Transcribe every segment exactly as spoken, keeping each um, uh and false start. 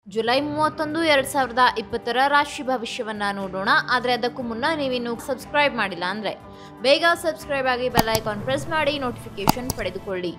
July ಮೂವತ್ತೊಂದು ಎರಡು ಸಾವಿರದ ಇಪ್ಪತ್ತರ ರಾಶಿ ಭವಿಷ್ಯವನ್ನ ನೋಡೋಣ. ಆದರೆ ಅದಕ್ಕೂ ಮುನ್ನ ನೀವಿನ್ನು ಸಬ್ಸ್ಕ್ರೈಬ್ ಮಾಡಿಲ್ಲ ಅಂದರೆ ಬೇಗ ಸಬ್ಸ್ಕ್ರೈಬ್ ಆಗಿ ಬೆಲ್ ಐಕಾನ್ ಪ್ರೆಸ್ ಮಾಡಿ ನೋಟಿಫಿಕೇಶನ್ ಪಡೆದುಕೊಳ್ಳಿ.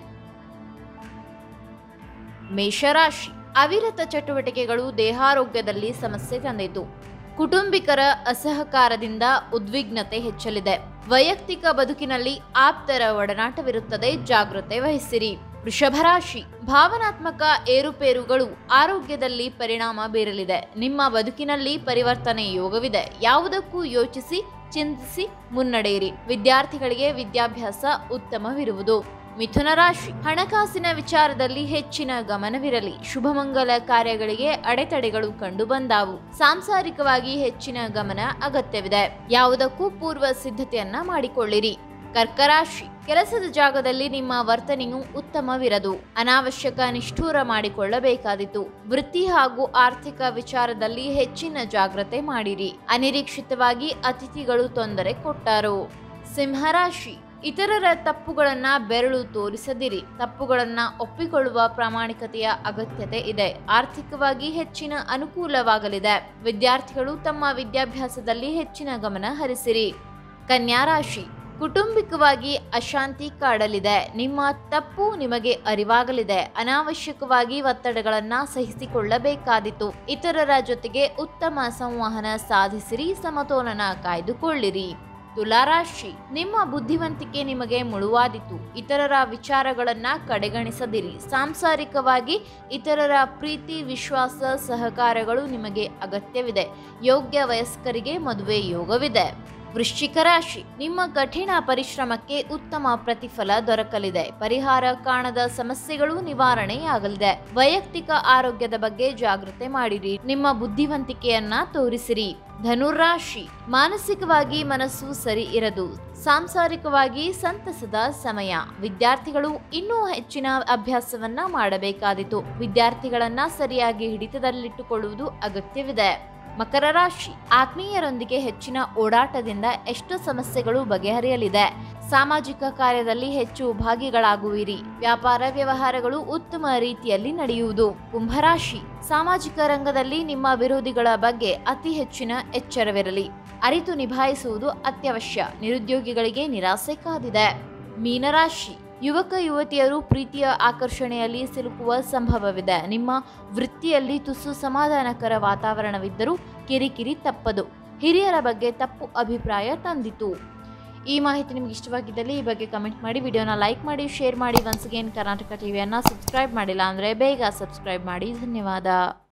ಮೇಷರಾಶಿ, ಅವಿರತ ಚಟುವಟಿಕೆಗಳು ದೇಹಾರೋಗ್ಯದಲ್ಲಿ ಸಮಸ್ಯೆ ತಂದಿತು. ಕುಟುಂಬಿಕರ ಅಸಹಕಾರದಿಂದ ಉದ್ವಿಗ್ನತೆ ಹೆಚ್ಚಲಿದೆ. ವೈಯಕ್ತಿಕ ಬದುಕಿನಲ್ಲಿ ಆಪ್ತರ ಒಡನಾಟವಿರುತ್ತದೆ, ಜಾಗೃತೆ ವಹಿಸಿರಿ. ವೃಷಭರಾಶಿ, ಭಾವನಾತ್ಮಕ ಏರುಪೇರುಗಳು ಆರೋಗ್ಯದಲ್ಲಿ ಪರಿಣಾಮ ಬೀರಲಿದೆ. ನಿಮ್ಮ ಬದುಕಿನಲ್ಲಿ ಪರಿವರ್ತನೆ ಯೋಗವಿದೆ. ಯಾವುದಕ್ಕೂ ಯೋಚಿಸಿ ಚಿಂತಿಸಿ ಮುನ್ನಡೆಯಿರಿ. ವಿದ್ಯಾರ್ಥಿಗಳಿಗೆ ವಿದ್ಯಾಭ್ಯಾಸ ಉತ್ತಮವಿರುವುದು. ಮಿಥುನ ರಾಶಿ, ಹಣಕಾಸಿನ ವಿಚಾರದಲ್ಲಿ ಹೆಚ್ಚಿನ ಗಮನವಿರಲಿ. ಶುಭಮಂಗಲ ಕಾರ್ಯಗಳಿಗೆ ಅಡೆತಡೆಗಳು ಕಂಡುಬಂದಾವು. ಸಾಂಸಾರಿಕವಾಗಿ ಹೆಚ್ಚಿನ ಗಮನ ಅಗತ್ಯವಿದೆ. ಯಾವುದಕ್ಕೂ ಪೂರ್ವ ಸಿದ್ಧತೆಯನ್ನ ಮಾಡಿಕೊಳ್ಳಿರಿ. ಕರ್ಕರಾಶಿ, ಕೆಲಸದ ಜಾಗದಲ್ಲಿ ನಿಮ್ಮ ವರ್ತನೆಯು ಉತ್ತಮವಿರದು. ಅನಾವಶ್ಯಕ ನಿಷ್ಠೂರ ಮಾಡಿಕೊಳ್ಳಬೇಕಾದಿತು. ವೃತ್ತಿ ಹಾಗೂ ಆರ್ಥಿಕ ವಿಚಾರದಲ್ಲಿ ಹೆಚ್ಚಿನ ಜಾಗ್ರತೆ ಮಾಡಿರಿ. ಅನಿರೀಕ್ಷಿತವಾಗಿ ಅತಿಥಿಗಳು ತೊಂದರೆ ಕೊಟ್ಟರು. ಸಿಂಹರಾಶಿ, ಇತರರ ತಪ್ಪುಗಳನ್ನ ಬೆರಳು ತೋರಿಸದಿರಿ. ತಪ್ಪುಗಳನ್ನ ಒಪ್ಪಿಕೊಳ್ಳುವ ಪ್ರಾಮಾಣಿಕತೆಯ ಅಗತ್ಯತೆ ಇದೆ. ಆರ್ಥಿಕವಾಗಿ ಹೆಚ್ಚಿನ ಅನುಕೂಲವಾಗಲಿದೆ. ವಿದ್ಯಾರ್ಥಿಗಳು ತಮ್ಮ ವಿದ್ಯಾಭ್ಯಾಸದಲ್ಲಿ ಹೆಚ್ಚಿನ ಗಮನ ಹರಿಸಿರಿ. ಕನ್ಯಾ ರಾಶಿ, ಕುಟುಂಬಿಕವಾಗಿ ಅಶಾಂತಿ ಕಾಡಲಿದೆ. ನಿಮ್ಮ ತಪ್ಪು ನಿಮಗೆ ಅರಿವಾಗಲಿದೆ. ಅನಾವಶ್ಯಕವಾಗಿ ಒತ್ತಡಗಳನ್ನ ಸಹಿಸಿಕೊಳ್ಳಬೇಕಾದಿತು. ಇತರರ ಜೊತೆಗೆ ಉತ್ತಮ ಸಂವಹನ ಸಾಧಿಸಿರಿ. ಸಮತೋಲನ ಕಾಯ್ದುಕೊಳ್ಳಿರಿ. ತುಲಾರಾಶಿ, ನಿಮ್ಮ ಬುದ್ಧಿವಂತಿಕೆ ನಿಮಗೆ ಮುಳುವಾದಿತು. ಇತರರ ವಿಚಾರಗಳನ್ನ ಕಡೆಗಣಿಸದಿರಿ. ಸಾಂಸಾರಿಕವಾಗಿ ಇತರರ ಪ್ರೀತಿ, ವಿಶ್ವಾಸ, ಸಹಕಾರಗಳು ನಿಮಗೆ ಅಗತ್ಯವಿದೆ. ಯೋಗ್ಯ ವಯಸ್ಕರಿಗೆ ಮದುವೆ ಯೋಗವಿದೆ. ವೃಶ್ಚಿಕ ರಾಶಿ, ನಿಮ್ಮ ಕಠಿಣ ಪರಿಶ್ರಮಕ್ಕೆ ಉತ್ತಮ ಪ್ರತಿಫಲ ದೊರಕಲಿದೆ. ಪರಿಹಾರ ಕಾಣದ ಸಮಸ್ಯೆಗಳು ನಿವಾರಣೆಯಾಗಲಿದೆ. ವೈಯಕ್ತಿಕ ಆರೋಗ್ಯದ ಬಗ್ಗೆ ಜಾಗೃತೆ ಮಾಡಿರಿ. ನಿಮ್ಮ ಬುದ್ಧಿವಂತಿಕೆಯನ್ನ ತೋರಿಸಿರಿ. ಧನುರಾಶಿ, ಮಾನಸಿಕವಾಗಿ ಮನಸ್ಸು ಸರಿ ಇರದು. ಸಾಂಸಾರಿಕವಾಗಿ ಸಂತಸದ ಸಮಯ. ವಿದ್ಯಾರ್ಥಿಗಳು ಇನ್ನೂ ಹೆಚ್ಚಿನ ಅಭ್ಯಾಸವನ್ನ ಮಾಡಬೇಕಾದಿತು. ವಿದ್ಯಾರ್ಥಿಗಳನ್ನ ಸರಿಯಾಗಿ ಹಿಡಿತದಲ್ಲಿಟ್ಟುಕೊಳ್ಳುವುದು ಅಗತ್ಯವಿದೆ. ಮಕರ ರಾಶಿ, ಆತ್ಮೀಯರೊಂದಿಗೆ ಹೆಚ್ಚಿನ ಓಡಾಟದಿಂದ ಎಷ್ಟು ಸಮಸ್ಯೆಗಳು ಬಗೆಹರಿಯಲಿದೆ. ಸಾಮಾಜಿಕ ಕಾರ್ಯದಲ್ಲಿ ಹೆಚ್ಚು ಭಾಗಿಗಳಾಗುವಿರಿ. ವ್ಯಾಪಾರ ವ್ಯವಹಾರಗಳು ಉತ್ತಮ ರೀತಿಯಲ್ಲಿ ನಡೆಯುವುದು. ಕುಂಭರಾಶಿ, ಸಾಮಾಜಿಕ ರಂಗದಲ್ಲಿ ನಿಮ್ಮ ವಿರೋಧಿಗಳ ಬಗ್ಗೆ ಅತಿ ಹೆಚ್ಚಿನ ಎಚ್ಚರವಿರಲಿ. ಅರಿತು ನಿಭಾಯಿಸುವುದು ಅತ್ಯವಶ್ಯ. ನಿರುದ್ಯೋಗಿಗಳಿಗೆ ನಿರಾಸೆ ಕಾದಿದೆ. ಮೀನರಾಶಿ, ಯುವಕ ಯುವತಿಯರು ಪ್ರೀತಿಯ ಆಕರ್ಷಣೆಯಲ್ಲಿ ಸಿಲುಕುವ ಸಂಭವವಿದೆ. ನಿಮ್ಮ ವೃತ್ತಿಯಲ್ಲಿ ತುಸು ಸಮಾಧಾನಕರ ವಾತಾವರಣವಿದ್ದರೂ ಕಿರಿಕಿರಿ ತಪ್ಪದು. ಹಿರಿಯರ ಬಗ್ಗೆ ತಪ್ಪು ಅಭಿಪ್ರಾಯ ತಂದಿತು. ಈ ಮಾಹಿತಿ ನಿಮ್ಗೆ ಇಷ್ಟವಾಗಿದ್ದಲ್ಲಿ ಈ ಬಗ್ಗೆ ಕಮೆಂಟ್ ಮಾಡಿ, ವಿಡಿಯೋನ ಲೈಕ್ ಮಾಡಿ, ಶೇರ್ ಮಾಡಿ. ಒನ್ಸ್ ಅಗೇನ್ ಕರ್ನಾಟಕ ಟಿವಿಯನ್ನು ಸಬ್ಸ್ಕ್ರೈಬ್ ಮಾಡಿಲ್ಲ ಅಂದರೆ ಬೇಗ ಸಬ್ಸ್ಕ್ರೈಬ್ ಮಾಡಿ. ಧನ್ಯವಾದ.